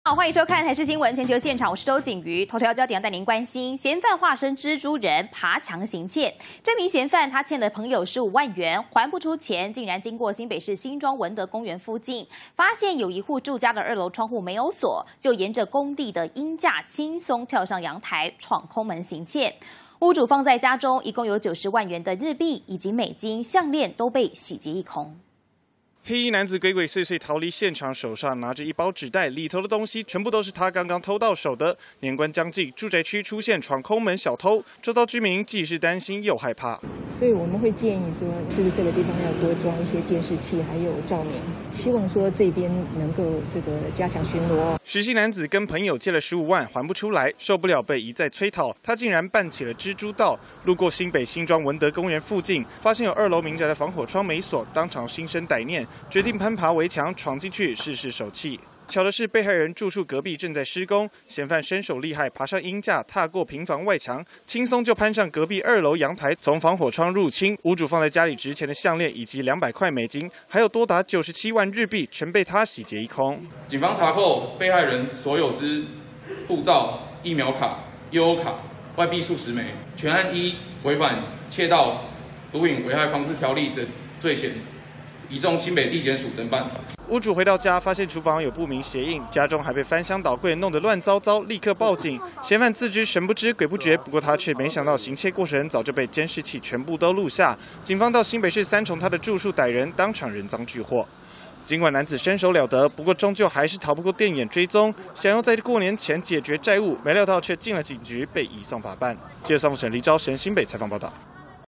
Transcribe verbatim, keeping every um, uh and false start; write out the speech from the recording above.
好，欢迎收看台视新闻全球现场，我是周景瑜。头条焦点要带您关心，嫌犯化身蜘蛛人爬墙行窃。这名嫌犯他欠了朋友十五万元，还不出钱，竟然经过新北市新庄文德公园附近，发现有一户住家的二楼窗户没有锁，就沿着工地的鹰架轻松跳上阳台，闯空门行窃。屋主放在家中一共有九十万元的日币以及美金项链都被洗劫一空。 黑衣男子鬼鬼祟祟逃离现场，手上拿着一包纸袋，里头的东西全部都是他刚刚偷到手的。年关将近，住宅区出现闯空门小偷，周遭居民既是担心又害怕。 所以我们会建议说，是不是这个地方要多装一些监视器，还有照明，希望说这边能够这个加强巡逻。 徐姓男子跟朋友借了十五万还不出来，受不了被一再催讨，他竟然办起了蜘蛛道。路过新北新庄文德公园附近，发现有二楼民宅的防火窗没锁，当场心生歹念。 决定攀爬围墙闯进去试试手气。巧的是，被害人住宿隔壁正在施工，嫌犯身手厉害，爬上鹰架，踏过平房外墙，轻松就攀上隔壁二楼阳台，从防火窗入侵。屋主放在家里值钱的项链以及两百块美金，还有多达九十七万日币，全被他洗劫一空。 警方查扣被害人所有之护照、疫苗卡、悠游卡、外币数十枚，全案依违反窃盗、毒品危害防治条例的罪嫌。 移送新北地检署侦办。 屋主回到家，发现厨房有不明鞋印，家中还被翻箱倒柜，弄得乱糟糟，立刻报警。嫌犯自知神不知鬼不觉，不过他却没想到行窃过程早就被监视器全部都录下。警方到新北市三重他的住处逮人，当场人赃俱获。 尽管男子身手了得，不过终究还是逃不过电眼追踪。想要在过年前解决债务，没料到却进了警局，被移送法办。记者桑福成、黎昭神新北采访报道。